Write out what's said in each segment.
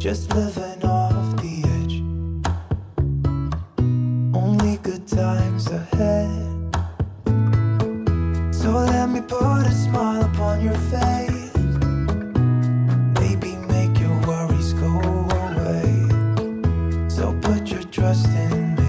just living off the edge. Only good times ahead. So let me put a smile upon your face. Maybe make your worries go away. So put your trust in me.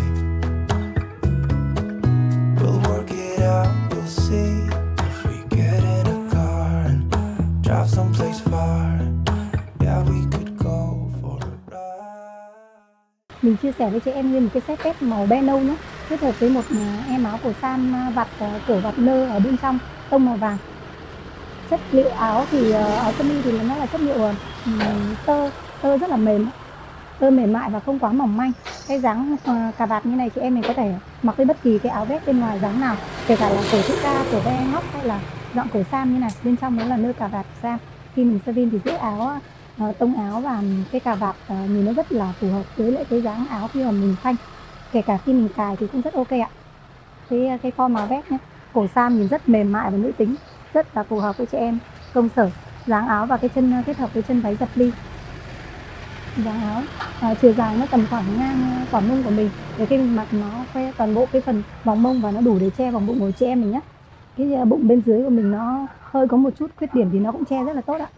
We'll work it out, you'll see. If we get in a car and drive someplace far, yeah, we could go for a ride. Mình chia sẻ với chị em như một cái set test màu be nâu nhé, kết hợp với một em áo cổ sam vặt kiểu vặt nơ ở bên trong tông màu vàng. Chất liệu áo thì áo sơ mi thì nó là chất liệu tơ rất là mềm, tơ mềm mại và không quá mỏng manh. Cái dáng cà vạt như này chị em mình có thể mặc với bất kỳ cái áo vest bên ngoài dáng nào, kể cả là cổ chữ K, cổ ve ngóc hay là dạng cổ sam như này, bên trong đó là nơ cà vạt sam. Khi mình sơ vin thì giữ áo tông áo và cái cà vạt nhìn nó rất là phù hợp với lại cái dáng áo khi mà mình phanh, kể cả khi mình cài thì cũng rất ok ạ. Cái form áo vest nhé, cổ sam nhìn rất mềm mại và nữ tính, rất là phù hợp với chị em công sở. Dáng áo và cái chân kết hợp với chân váy dập ly. Dáng áo chiều dài nó tầm khoảng ngang quả mông của mình, để khi mình mặc nó khoe toàn bộ cái phần vòng mông và nó đủ để che vòng bụng của chị em mình nhé. Cái bụng bên dưới của mình nó hơi có một chút khuyết điểm thì nó cũng che rất là tốt ạ.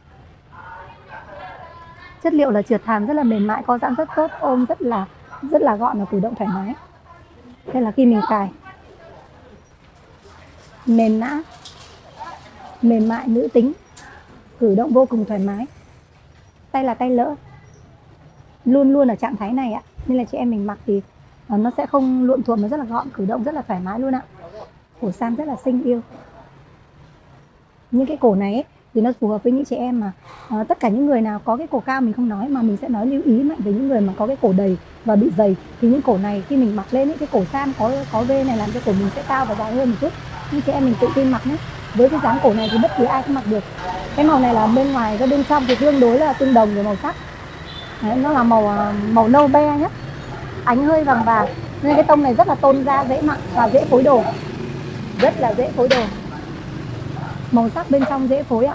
Chất liệu là trượt thàm rất là mềm mại, co giãn rất tốt, ôm rất là gọn và cử động thoải mái. Đây là khi mình cài mềm nã, mềm mại, nữ tính, cử động vô cùng thoải mái. Tay là tay lỡ, luôn luôn ở trạng thái này ạ, nên là chị em mình mặc thì nó sẽ không luộm thuộm, nó rất là gọn, cử động rất là thoải mái luôn ạ. Cổ sam rất là xinh yêu. Những cái cổ này ấy, thì nó phù hợp với những chị em mà tất cả những người nào có cái cổ cao mình không nói, mà mình sẽ nói lưu ý mạnh về những người mà có cái cổ đầy và bị dày. Thì những cổ này khi mình mặc lên những cái cổ sam có V này làm cho cổ mình sẽ cao và dài hơn một chút. Nhưng chị em mình tự tin mặc nhé. Với cái dáng cổ này thì bất cứ ai cũng mặc được. Cái màu này là bên ngoài và bên trong thì tương đối là tương đồng về màu sắc. Đấy, nó là màu nâu be nhé, ánh hơi vàng vàng, nên cái tông này rất là tôn da, dễ mặc và dễ phối đồ, rất là dễ phối đồ. Màu sắc bên trong dễ phối ạ.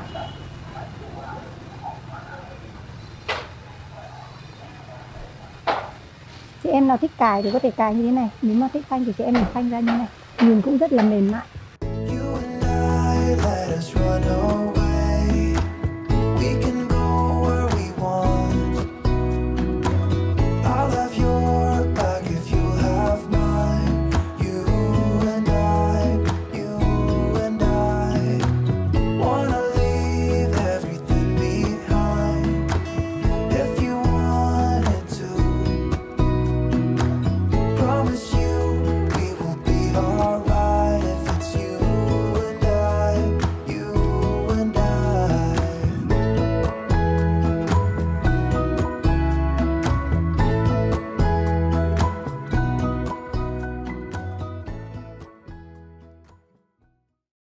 Chị em nào thích cài thì có thể cài như thế này, nếu mà thích phanh thì chị em mình phanh ra như thế này, nhìn cũng rất là mềm mại. You and I, let us run away.